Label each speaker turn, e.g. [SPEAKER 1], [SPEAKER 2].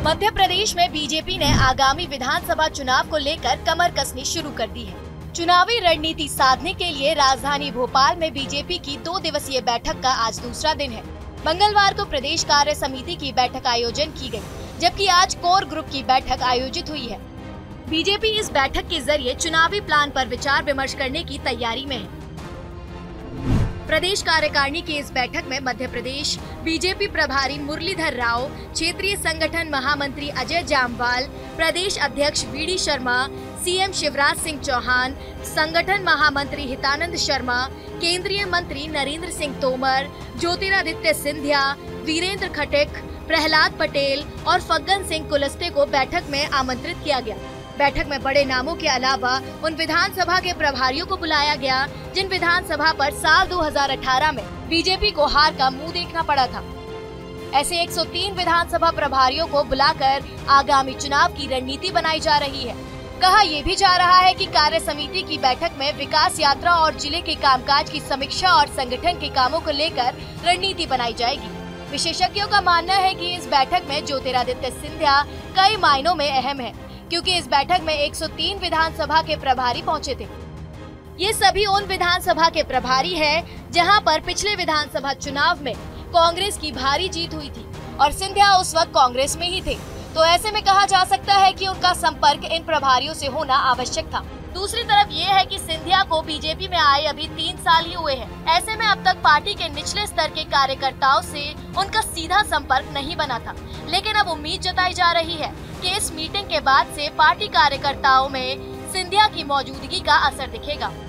[SPEAKER 1] मध्य प्रदेश में बीजेपी ने आगामी विधानसभा चुनाव को लेकर कमर कसनी शुरू कर दी है। चुनावी रणनीति साधने के लिए राजधानी भोपाल में बीजेपी की 2 दिवसीय बैठक का आज दूसरा दिन है। मंगलवार को प्रदेश कार्य समिति की बैठक आयोजन की गई, जबकि आज कोर ग्रुप की बैठक आयोजित हुई है। बीजेपी इस बैठक के जरिए चुनावी प्लान पर विचार विमर्श करने की तैयारी में है। प्रदेश कार्यकारिणी की इस बैठक में मध्य प्रदेश बीजेपी प्रभारी मुरलीधर राव, क्षेत्रीय संगठन महामंत्री अजय जामवाल, प्रदेश अध्यक्ष वीडी शर्मा, सीएम शिवराज सिंह चौहान, संगठन महामंत्री हितानंद शर्मा, केंद्रीय मंत्री नरेंद्र सिंह तोमर, ज्योतिरादित्य सिंधिया, वीरेंद्र खटिक, प्रहलाद पटेल और फग्गन सिंह कुलस्ते को बैठक में आमंत्रित किया गया। बैठक में बड़े नामों के अलावा उन विधानसभा के प्रभारियों को बुलाया गया जिन विधानसभा पर साल 2018 में बीजेपी को हार का मुंह देखना पड़ा था। ऐसे 103 विधानसभा प्रभारियों को बुलाकर आगामी चुनाव की रणनीति बनाई जा रही है। कहा यह भी जा रहा है कि कार्य समिति की बैठक में विकास यात्रा और जिले के कामकाज की समीक्षा और संगठन के कामों को लेकर रणनीति बनाई जाएगी। विशेषज्ञों का मानना है कि इस बैठक में ज्योतिरादित्य सिंधिया कई मायनों में अहम है, क्योंकि इस बैठक में 103 विधानसभा के प्रभारी पहुंचे थे। ये सभी उन विधानसभा के प्रभारी हैं जहां पर पिछले विधानसभा चुनाव में कांग्रेस की भारी जीत हुई थी और सिंधिया उस वक्त कांग्रेस में ही थे। तो ऐसे में कहा जा सकता है कि उनका संपर्क इन प्रभारियों से होना आवश्यक था। दूसरी तरफ ये है कि सिंधिया को बीजेपी में आए अभी 3 साल ही हुए हैं। ऐसे में अब तक पार्टी के निचले स्तर के कार्यकर्ताओं से उनका सीधा संपर्क नहीं बना था, लेकिन अब उम्मीद जताई जा रही है कि इस मीटिंग के बाद से पार्टी कार्यकर्ताओं में सिंधिया की मौजूदगी का असर दिखेगा।